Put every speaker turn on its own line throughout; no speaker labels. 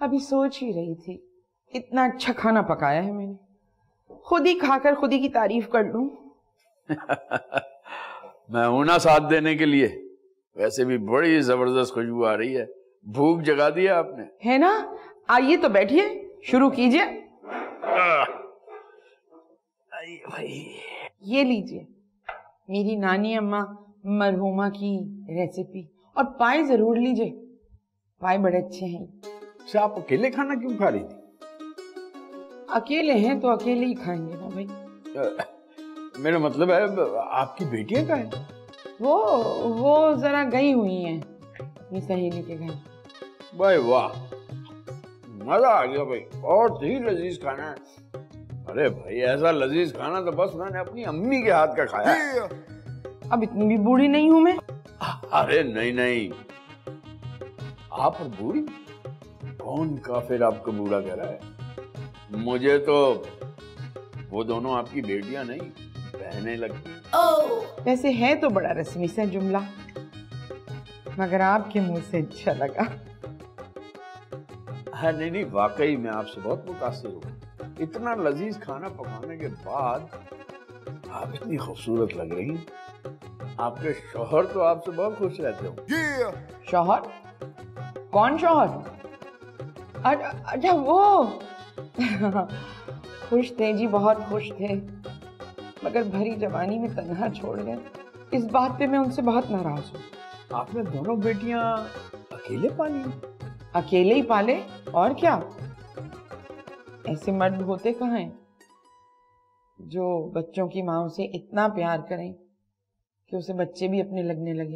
अभी सोच ही रही थी, इतना अच्छा खाना पकाया है मैंने, खुद ही खाकर खुद ही की तारीफ कर लूं।
मैं हूं ना साथ देने के लिए। वैसे भी बड़ी जबरदस्त खुशबू आ रही है, भूख जगा दिया आपने।
है ना? आइए तो बैठिए, शुरू कीजिए। ये लीजिए मेरी नानी अम्मा मरहुमा की रेसिपी, और पाए जरूर लीजिए, पाए बड़े अच्छे हैं।
अच्छा, आप अकेले खाना क्यों खा रही थी?
अकेले हैं तो अकेले ही खाएंगे ना भाई।
मेरा मतलब है आपकी बेटियां कहाँ हैं?
वो जरा गई हुई हैं अपनी सहेली के घर।
भाई वाह, मजा आ गया भाई, बहुत ही लजीज खाना है। अरे भाई, ऐसा लजीज खाना तो बस मैंने अपनी अम्मी के हाथ का खाया है।
अब इतनी भी बूढ़ी नहीं हूं मैं।
अरे नहीं नहीं, आप बूढ़ी? कौन काफिर आपको बूढ़ा कह रहा है? मुझे तो वो दोनों आपकी बेटियां नहीं, बहनें लगती।
वैसे है तो बड़ा रस्मी सा जुमला, मगर आपके मुंह से अच्छा लगा।
हाँ नहीं, वाकई मैं आपसे बहुत मुतासिर हूँ। इतना लजीज खाना पकाने के बाद आप इतनी खूबसूरत लग रही हैं। आपके शौहर तो आपसे बहुत खुश रहते हो।
शौहर? कौन शौहर? अच्छा वो खुश थे जी, बहुत खुश थे, मगर भरी जवानी में तन्हा छोड़ गए। इस बात पे मैं उनसे बहुत नाराज हूँ।
आपने दोनों बेटियां अकेले पाली?
अकेले ही पाले, और क्या। ऐसे मर्द होते कहाँ हैं जो बच्चों की माँ से इतना प्यार करें कि उसे बच्चे भी अपने लगने लगे।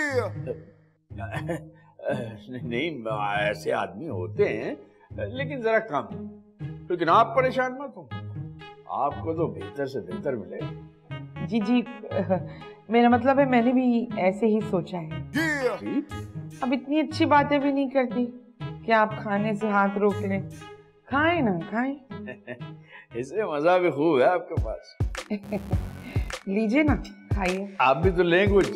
नहीं, ऐसे आदमी होते हैं, लेकिन जरा कम। लेकिन आप परेशान मत हो, आपको तो बेहतर से बेहतर मिलेगा।
जी मेरा मतलब है, मैंने भी ऐसे ही सोचा है। अब इतनी अच्छी बातें भी नहीं करती कि आप खाने से हाथ रोक लें। खाएं ना खाएं।
इसे मजा भी खूब है आपके पास।
लीजिए ना, खाइए।
आप भी तो लें कुछ।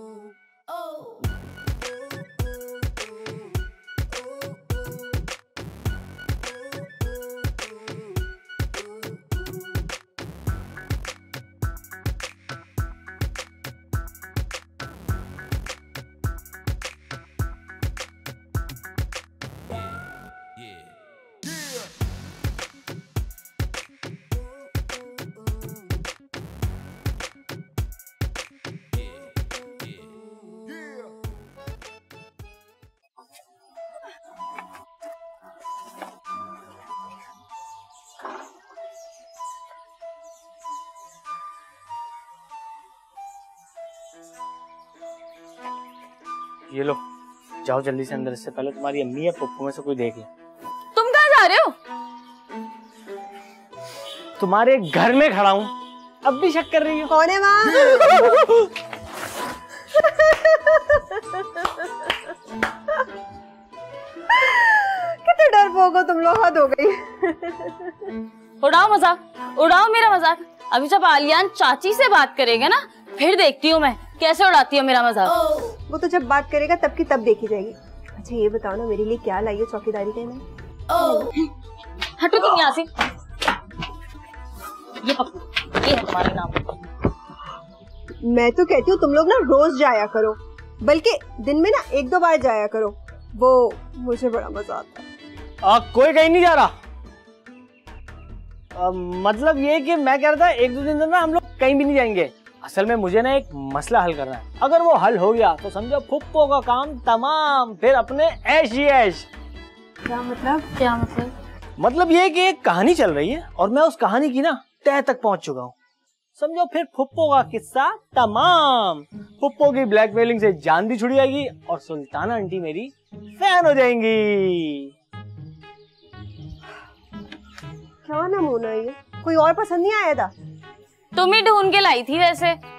ये लो, जाओ जल्दी से अंदर, इससे पहले तुम्हारी अम्मी या पप्पू में से कोई देख ले।
तुम कहाँ जा रहे हो?
तुम्हारे घर में खड़ा हूँ, अब भी शक कर रही हो?
कौन है वहाँ? कितने डरपोक हो तुम लोग, हद हो गई।
उड़ाओ मजाक, उड़ाओ मेरा मजाक। अभी जब आलियान चाची से बात करेगा ना, फिर देखती हूँ मैं कैसे उड़ाती हो मेरा मजाक।
वो तो जब बात करेगा तब की तब देखी जाएगी। अच्छा ये बताओ ना, मेरे लिए क्या लाई हो चौकीदारी के में?
हटो तुम यहाँ से। ये पकड़ो, ये है तुम्हारे नाम।
मैं तो कहती हूँ तुम लोग ना रोज जाया करो, बल्कि दिन में ना 1-2 बार जाया करो, वो मुझे बड़ा मजा आता है।
कोई कहीं नहीं जा रहा। मतलब ये कि मैं कह रहा था 1-2 दिन ना हम लोग कहीं भी नहीं जाएंगे। असल में मुझे ना एक मसला हल करना है। अगर वो हल हो गया तो समझो फुप्पो का काम तमाम, फिर अपने ऐश ही ऐश।
क्या मतलब? क्या मतलब?
मतलब ये कि एक कहानी चल रही है और मैं उस कहानी की ना तह तक पहुंच चुका हूँ। समझो फिर फुप्पो का किस्सा तमाम। फुप्पो की ब्लैकमेलिंग से जान भी छुड़ जाएगी और सुल्ताना आंटी मेरी फैन हो जाएंगी।
क्या नमूना है ये, कोई और पसंद नहीं आया था?
तुम ही ढूंढ के लाई थी वैसे।